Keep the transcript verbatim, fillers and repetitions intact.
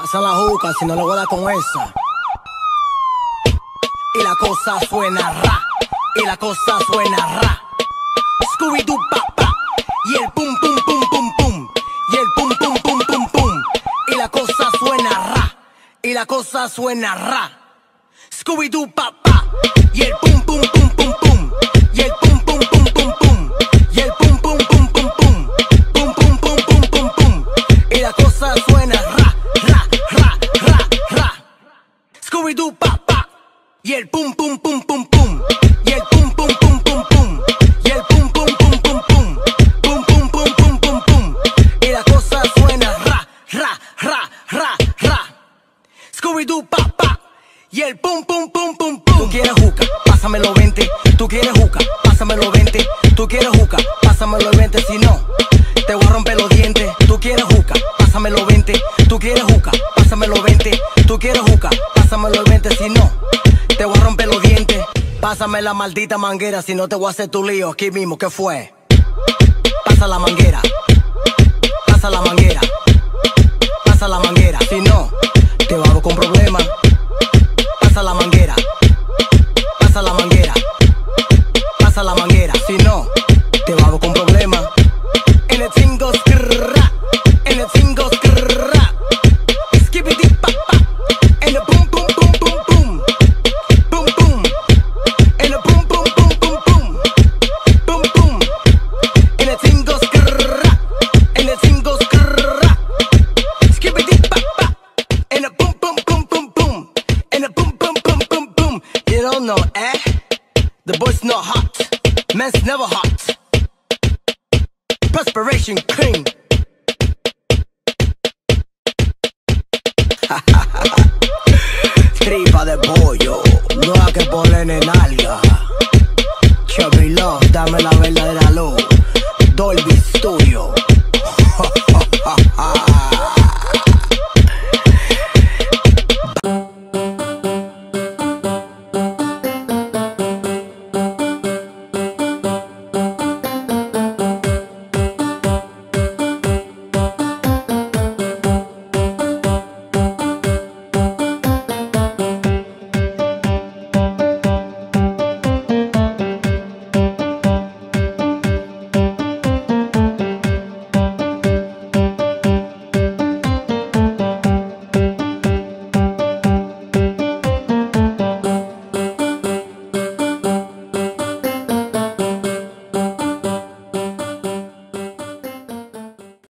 Pasa la juca si no le voy a dar con esa. Y la cosa suena ra, y la cosa suena ra. Scooby-Doo pa pa, y el pum pum pum pum pum, y el pum pum pum pum pum. Y la cosa suena ra, y la cosa suena ra. Scooby-Doo pa pa, y el pum pum pum pum pum, y el pum pum pum pum pum, y el pum pum pum pum pum, pum pum pum pum pum pum. Y la cosa suena ra, ra, ra, ra, ra. Scooby-Doo pa pa, y el pum pum pum pum pum, y el pum pum pum pum pum, y el pum pum pum pum pum, pum pum pum pum pum pum. Y la cosa suena ra, ra, ra, ra, ra. Scooby-Doo pa pa, y el pum pum pum pum pum. Tú quieres juca, pásamelo veinte. Tú quieres juca, pásamelo veinte. Tú quieres juca, pásamelo veinte. Si no, te voy a romper los dientes. Tú quieres juca, pásamelo veinte. Tú quieres juca, pásamelo veinte. Tú quieres juca, pásamelo veinte. Si no, te voy a romper los dientes. Pásame la maldita manguera, si no te voy a hacer tu lío aquí mismo. ¿Qué fue? Pasa la manguera, pasa la manguera, pasa la manguera. Si no, te hago con problemas. Pasa la manguera, pasa la manguera, pasa la manguera. Si no, te hago con problemas. En el cingo skrrra, en el cingo skrrra. Skibidi pa pa, en el pum pum pum pum pum, pum pum. En el pum pum pum pum pum, pum pum. En el cingo skrrra, en el cingo skrrra. Skibidi pa pa, en el pum pum pum pum pum, en el pum pum pum pum pum. You don't know, eh? The boy's not hot, man's never hot. Perspiration cream. Tripa de pollo, no hay que ponerle en alga. Chevy Love, dame la verdadera luz. Dolby Studio.